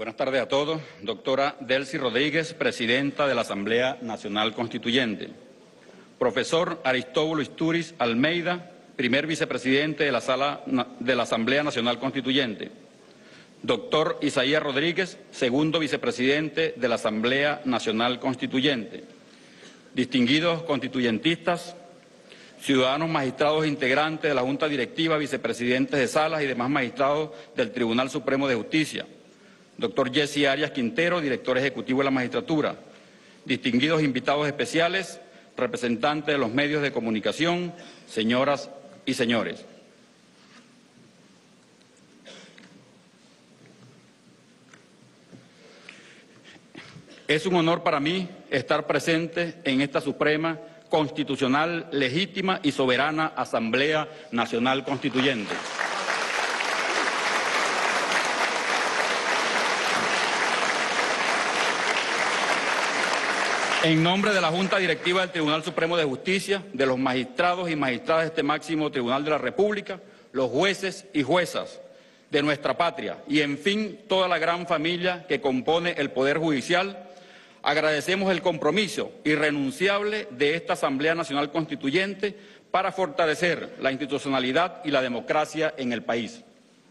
Buenas tardes a todos. Doctora Delcy Rodríguez, presidenta de la Asamblea Nacional Constituyente. Profesor Aristóbulo Istúriz Almeida, primer vicepresidente de la Asamblea Nacional Constituyente. Doctor Isaías Rodríguez, segundo vicepresidente de la Asamblea Nacional Constituyente. Distinguidos constituyentistas, ciudadanos magistrados integrantes de la Junta Directiva, vicepresidentes de salas y demás magistrados del Tribunal Supremo de Justicia. Doctor Jesse Arias Quintero, director ejecutivo de la magistratura. Distinguidos invitados especiales, representantes de los medios de comunicación, señoras y señores. Es un honor para mí estar presente en esta suprema, constitucional, legítima y soberana Asamblea Nacional Constituyente. En nombre de la Junta Directiva del Tribunal Supremo de Justicia, de los magistrados y magistradas de este máximo Tribunal de la República, los jueces y juezas de nuestra patria y, en fin, toda la gran familia que compone el Poder Judicial, agradecemos el compromiso irrenunciable de esta Asamblea Nacional Constituyente para fortalecer la institucionalidad y la democracia en el país.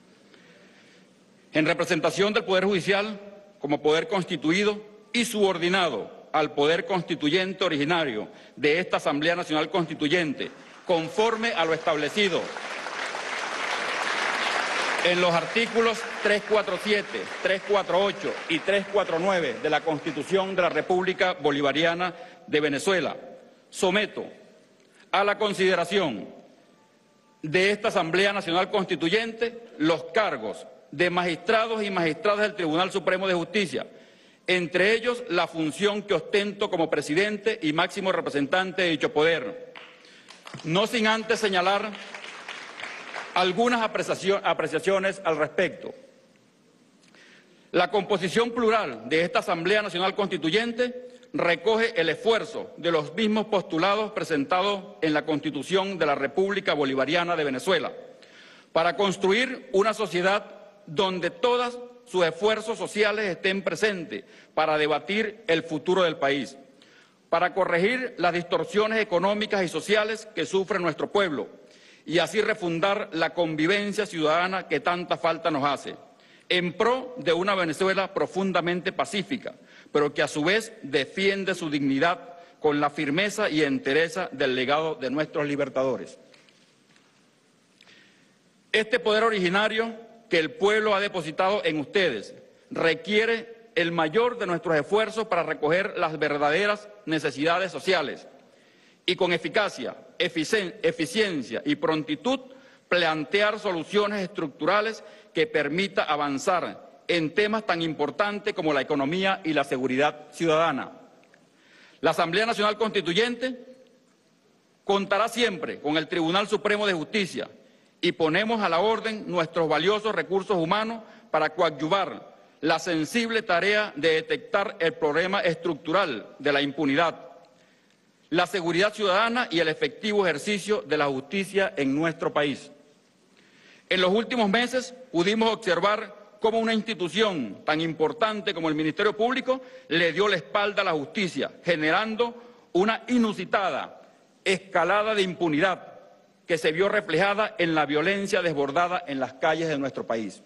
En representación del Poder Judicial, como poder constituido y subordinado al Poder Constituyente originario de esta Asamblea Nacional Constituyente, conforme a lo establecido en los artículos 347, 348 y 349 de la Constitución de la República Bolivariana de Venezuela, someto a la consideración de esta Asamblea Nacional Constituyente los cargos de magistrados y magistradas del Tribunal Supremo de Justicia, entre ellos la función que ostento como presidente y máximo representante de dicho poder, no sin antes señalar algunas apreciaciones al respecto. La composición plural de esta Asamblea Nacional Constituyente recoge el esfuerzo de los mismos postulados presentados en la Constitución de la República Bolivariana de Venezuela para construir una sociedad donde todas sus esfuerzos sociales estén presentes para debatir el futuro del país, para corregir las distorsiones económicas y sociales que sufre nuestro pueblo y así refundar la convivencia ciudadana que tanta falta nos hace, en pro de una Venezuela profundamente pacífica, pero que a su vez defiende su dignidad con la firmeza y entereza del legado de nuestros libertadores. Este poder originario que el pueblo ha depositado en ustedes requiere el mayor de nuestros esfuerzos para recoger las verdaderas necesidades sociales y con eficacia, eficiencia y prontitud plantear soluciones estructurales que permita avanzar en temas tan importantes como la economía y la seguridad ciudadana. La Asamblea Nacional Constituyente contará siempre con el Tribunal Supremo de Justicia y ponemos a la orden nuestros valiosos recursos humanos para coadyuvar la sensible tarea de detectar el problema estructural de la impunidad, la seguridad ciudadana y el efectivo ejercicio de la justicia en nuestro país. En los últimos meses pudimos observar cómo una institución tan importante como el Ministerio Público le dio la espalda a la justicia, generando una inusitada escalada de impunidad que se vio reflejada en la violencia desbordada en las calles de nuestro país.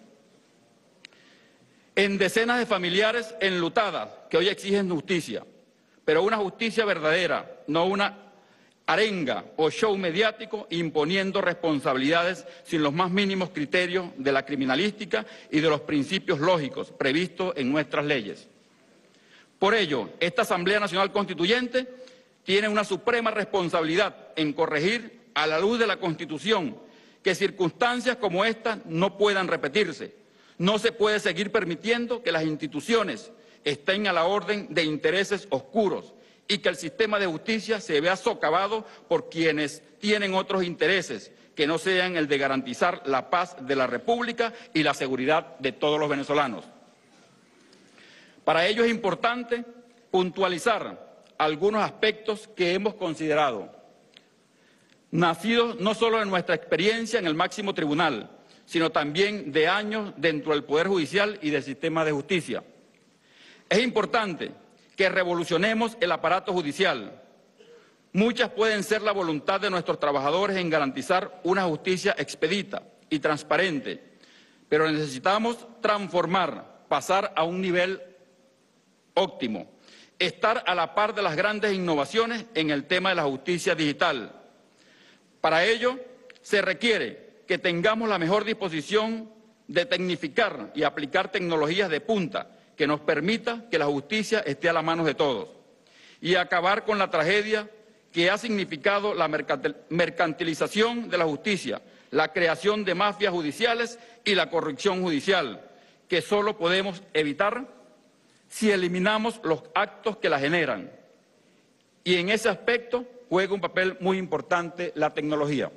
En decenas de familiares enlutadas que hoy exigen justicia, pero una justicia verdadera, no una arenga o show mediático imponiendo responsabilidades sin los más mínimos criterios de la criminalística y de los principios lógicos previstos en nuestras leyes. Por ello, esta Asamblea Nacional Constituyente tiene una suprema responsabilidad en corregir a la luz de la Constitución que circunstancias como esta no puedan repetirse. No se puede seguir permitiendo que las instituciones estén a la orden de intereses oscuros y que el sistema de justicia se vea socavado por quienes tienen otros intereses que no sean el de garantizar la paz de la República y la seguridad de todos los venezolanos. Para ello es importante puntualizar algunos aspectos que hemos considerado, nacidos no solo en nuestra experiencia en el máximo tribunal, sino también de años dentro del Poder Judicial y del sistema de justicia. Es importante que revolucionemos el aparato judicial. Muchas pueden ser la voluntad de nuestros trabajadores en garantizar una justicia expedita y transparente, pero necesitamos transformar, pasar a un nivel óptimo, estar a la par de las grandes innovaciones en el tema de la justicia digital. Para ello, se requiere que tengamos la mejor disposición de tecnificar y aplicar tecnologías de punta que nos permita que la justicia esté a la mano de todos y acabar con la tragedia que ha significado la mercantilización de la justicia, la creación de mafias judiciales y la corrupción judicial, que solo podemos evitar si eliminamos los actos que la generan. Y en ese aspecto juega un papel muy importante la tecnología.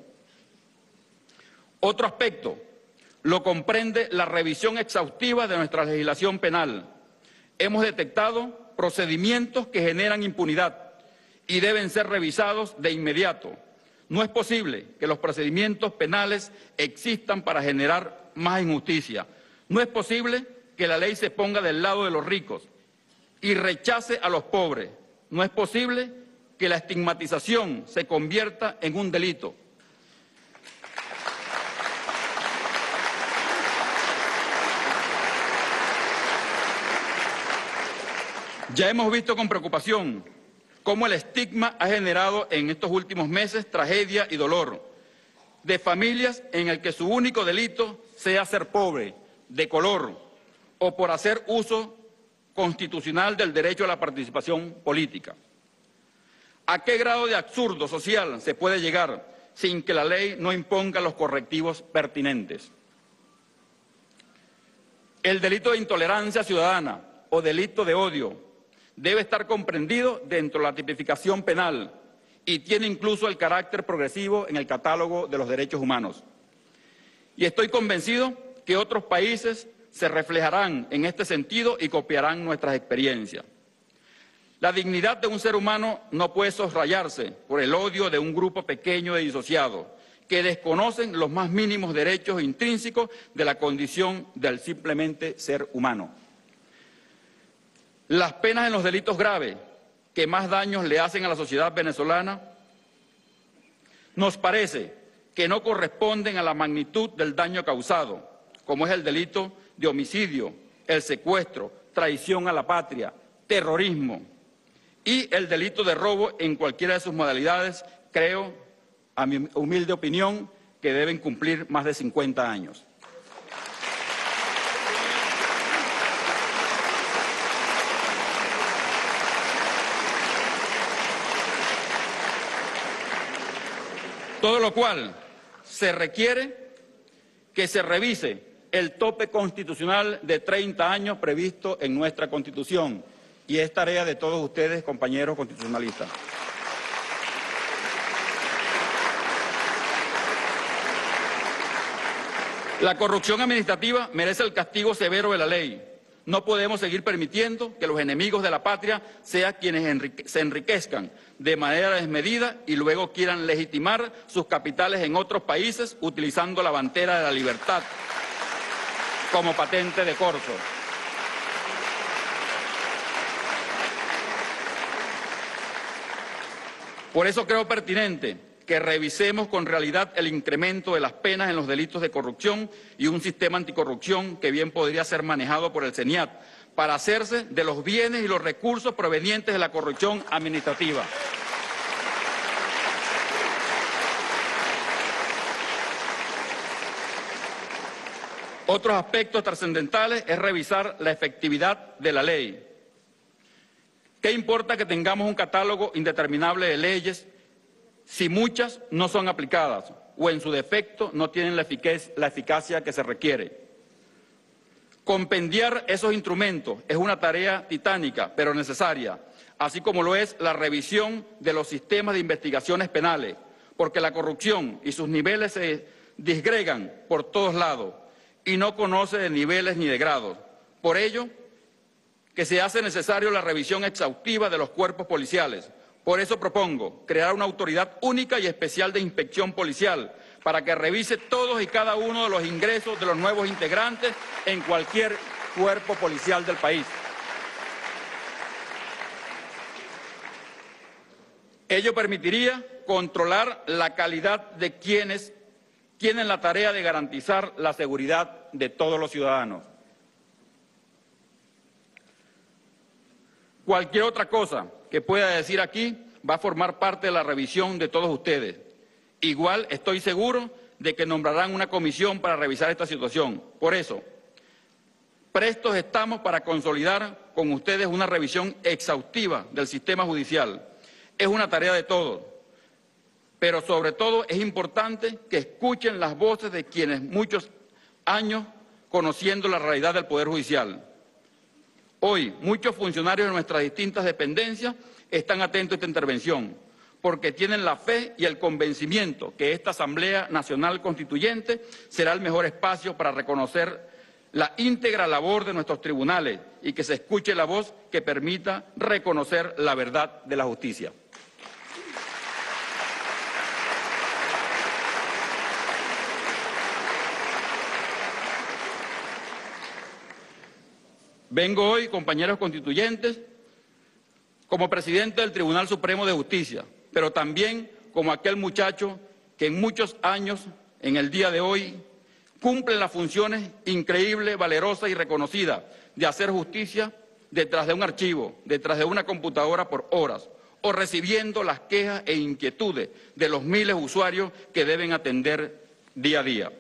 Otro aspecto lo comprende la revisión exhaustiva de nuestra legislación penal. Hemos detectado procedimientos que generan impunidad y deben ser revisados de inmediato. No es posible que los procedimientos penales existan para generar más injusticia. No es posible que la ley se ponga del lado de los ricos y rechace a los pobres. No es posible que la estigmatización se convierta en un delito. Ya hemos visto con preocupación cómo el estigma ha generado en estos últimos meses tragedia y dolor de familias en el que su único delito sea ser pobre, de color o por hacer uso constitucional del derecho a la participación política. ¿A qué grado de absurdo social se puede llegar sin que la ley no imponga los correctivos pertinentes? El delito de intolerancia ciudadana o delito de odio debe estar comprendido dentro de la tipificación penal y tiene incluso el carácter progresivo en el catálogo de los derechos humanos. Y estoy convencido que otros países se reflejarán en este sentido y copiarán nuestras experiencias. La dignidad de un ser humano no puede soslayarse por el odio de un grupo pequeño de disociados que desconocen los más mínimos derechos intrínsecos de la condición del simplemente ser humano. Las penas en los delitos graves que más daños le hacen a la sociedad venezolana nos parece que no corresponden a la magnitud del daño causado, como es el delito de homicidio, el secuestro, traición a la patria, terrorismo y el delito de robo en cualquiera de sus modalidades, creo, a mi humilde opinión, que deben cumplir más de 50 años. Todo lo cual se requiere que se revise el tope constitucional de 30 años previsto en nuestra Constitución, y es tarea de todos ustedes, compañeros constitucionalistas. La corrupción administrativa merece el castigo severo de la ley. No podemos seguir permitiendo que los enemigos de la patria sean quienes se enriquezcan de manera desmedida y luego quieran legitimar sus capitales en otros países utilizando la bandera de la libertad como patente de corso. Por eso creo pertinente que revisemos con realidad el incremento de las penas en los delitos de corrupción y un sistema anticorrupción que bien podría ser manejado por el CENIAT para hacerse de los bienes y los recursos provenientes de la corrupción administrativa. Otros aspectos trascendentales es revisar la efectividad de la ley. ¿Qué importa que tengamos un catálogo indeterminable de leyes si muchas no son aplicadas o en su defecto no tienen la eficacia que se requiere? Compendiar esos instrumentos es una tarea titánica, pero necesaria, así como lo es la revisión de los sistemas de investigaciones penales, porque la corrupción y sus niveles se disgregan por todos lados y no conoce de niveles ni de grados. Por ello, que se hace necesario la revisión exhaustiva de los cuerpos policiales. Por eso propongo crear una autoridad única y especial de inspección policial para que revise todos y cada uno de los ingresos de los nuevos integrantes en cualquier cuerpo policial del país. Ello permitiría controlar la calidad de quienes tienen la tarea de garantizar la seguridad de todos los ciudadanos. Cualquier otra cosa que pueda decir aquí va a formar parte de la revisión de todos ustedes. Igual estoy seguro de que nombrarán una comisión para revisar esta situación. Por eso, prestos estamos para consolidar con ustedes una revisión exhaustiva del sistema judicial. Es una tarea de todos, pero sobre todo es importante que escuchen las voces de quienes muchos años conociendo la realidad del Poder Judicial. Hoy, muchos funcionarios de nuestras distintas dependencias están atentos a esta intervención, porque tienen la fe y el convencimiento que esta Asamblea Nacional Constituyente será el mejor espacio para reconocer la íntegra labor de nuestros tribunales y que se escuche la voz que permita reconocer la verdad de la justicia. Vengo hoy, compañeros constituyentes, como presidente del Tribunal Supremo de Justicia, pero también como aquel muchacho que en muchos años, en el día de hoy, cumple las funciones increíbles, valerosas y reconocidas de hacer justicia detrás de un archivo, detrás de una computadora por horas, o recibiendo las quejas e inquietudes de los miles de usuarios que deben atender día a día.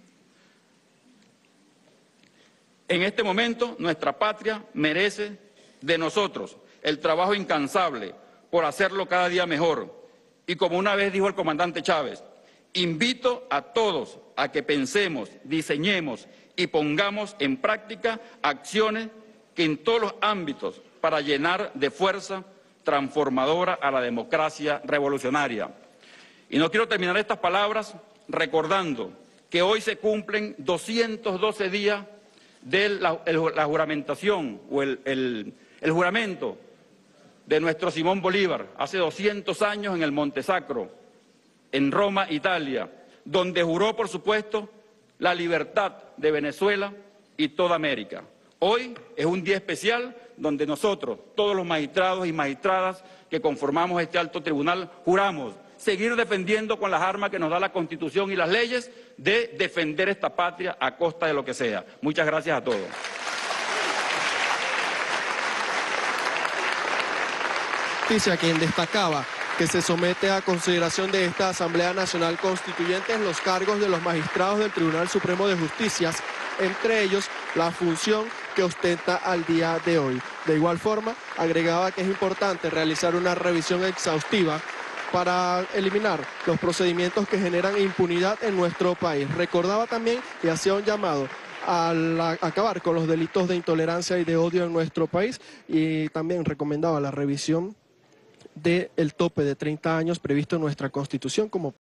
En este momento, nuestra patria merece de nosotros el trabajo incansable por hacerlo cada día mejor. Y como una vez dijo el comandante Chávez, invito a todos a que pensemos, diseñemos y pongamos en práctica acciones que en todos los ámbitos para llenar de fuerza transformadora a la democracia revolucionaria. Y no quiero terminar estas palabras recordando que hoy se cumplen 212 días de la juramentación o el juramento de nuestro Simón Bolívar, hace 200 años en el Monte Sacro, en Roma, Italia, donde juró, por supuesto, la libertad de Venezuela y toda América. Hoy es un día especial donde nosotros, todos los magistrados y magistradas que conformamos este alto tribunal, juramos seguir defendiendo con las armas que nos da la Constitución y las leyes, de defender esta patria a costa de lo que sea. Muchas gracias a todos. Justicia, quien destacaba que se somete a consideración de esta Asamblea Nacional Constituyente en los cargos de los magistrados del Tribunal Supremo de Justicia, entre ellos la función que ostenta al día de hoy. De igual forma, agregaba que es importante realizar una revisión exhaustiva para eliminar los procedimientos que generan impunidad en nuestro país. Recordaba también y hacía un llamado a acabar con los delitos de intolerancia y de odio en nuestro país, y también recomendaba la revisión del tope de 30 años previsto en nuestra Constitución como